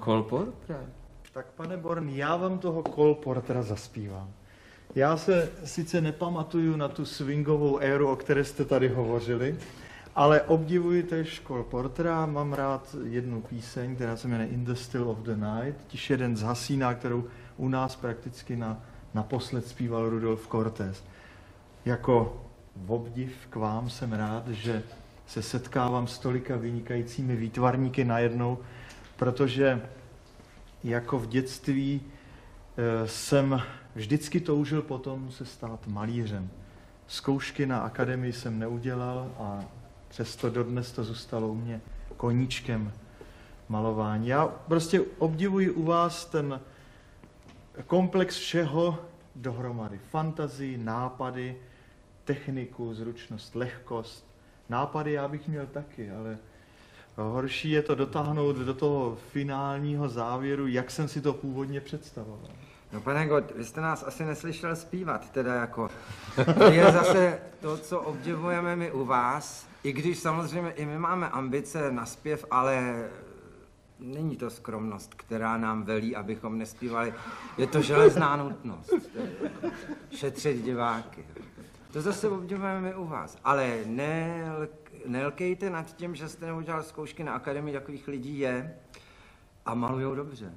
Kolportra? Tak pane Born, já vám toho Kolportra zaspívám. Já se sice nepamatuju na tu swingovou éru, o které jste tady hovořili, ale obdivuji též Kolportra. Mám rád jednu píseň, která se jmenuje In the Still of the Night, tiž jeden z Hasína, kterou u nás prakticky naposled zpíval Rudolf Cortés. Jako obdiv k vám jsem rád, že se setkávám s tolika vynikajícími výtvarníky najednou, protože jako v dětství jsem vždycky toužil potom se stát malířem. Zkoušky na akademii jsem neudělal a přesto dodnes to zůstalo u mě koníčkem malování. Já prostě obdivuji u vás ten komplex všeho dohromady. Fantazii, nápady, techniku, zručnost, lehkost. Nápady já bych měl taky, ale horší je to dotáhnout do toho finálního závěru, jak jsem si to původně představoval. No pane God, vy jste nás asi neslyšel zpívat, teda jako. To je zase to, co obdivujeme my u vás, i když samozřejmě i my máme ambice na zpěv, ale není to skromnost, která nám velí, abychom nespívali. Je to železná nutnost. Šetřit diváky. To zase obdivujeme my u vás. Ale nelkejte nad tím, že jste neudělal zkoušky na akademii, takových lidí je a malujou dobře.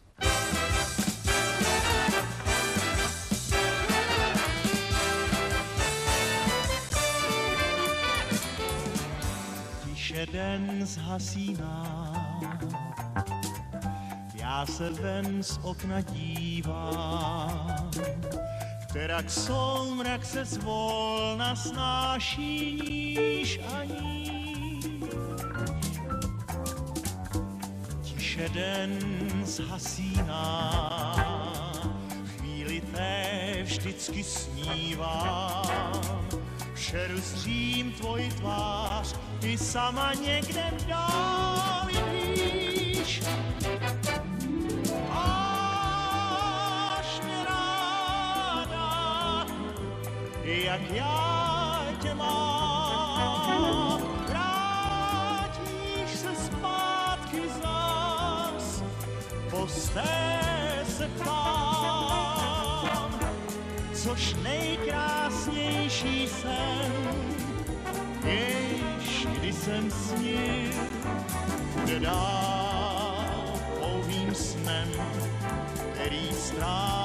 Den z Hasína, já se ven z okna dívám, kterak soumrak se zvolna snáší níž a níž. Tiše den z Hasína, chvíli té vždycky snívám, přerustřím tvoji tvář, ty sama někde v dáli víš. Máš mě ráda, jak já tě mám. Vrátíš se zpátky zas, posté se ptám, což nejkrásnější sen, jež kdy jsem snil, bude dál pouhým snem, který strávil